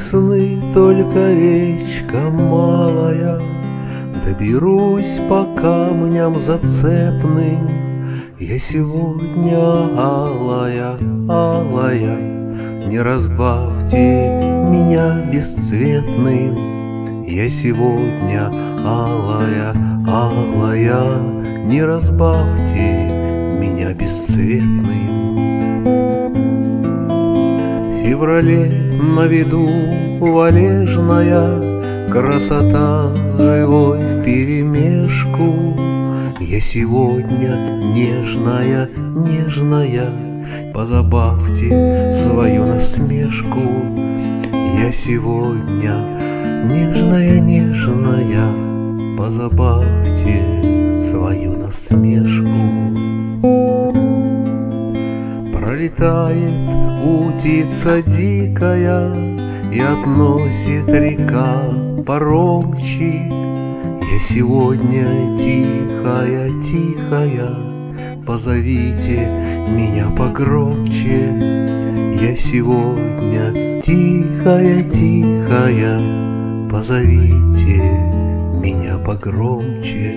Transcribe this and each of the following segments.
весны только речка малая, доберусь по камням зацепным. Я сегодня алая, алая, не разбавьте меня бесцветным. Я сегодня алая, алая, не разбавьте меня бесцветным. В феврале на виду валежная красота живой вперемешку. Я сегодня нежная, нежная, позабавьте свою насмешку. Я сегодня нежная, нежная, позабавьте свою насмешку. Пролетает утица дикая и относит река паромчик. Я сегодня тихая, тихая, позовите меня погромче. Я сегодня тихая, тихая, позовите меня погромче.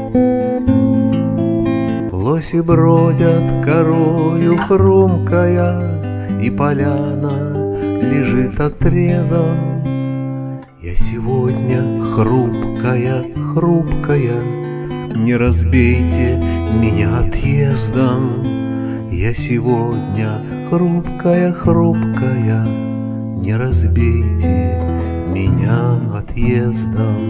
Лоси бродят корою хрумкая, и поляна лежит отрезом. Я сегодня хрупкая, хрупкая, не разбейте меня отъездом. Я сегодня хрупкая, хрупкая, не разбейте меня отъездом.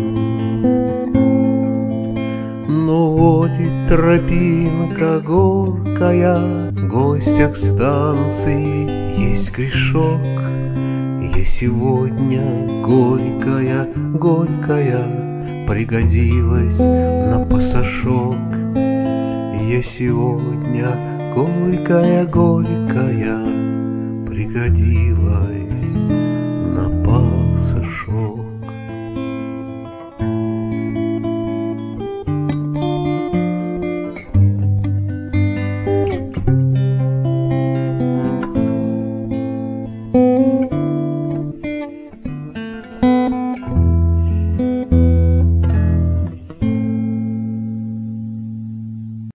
Но водит тропинка горкая, гостя к станции есть грешок. Я сегодня горькая, горькая, пригодилась на пасашок. Я сегодня горькая, горькая, пригодилась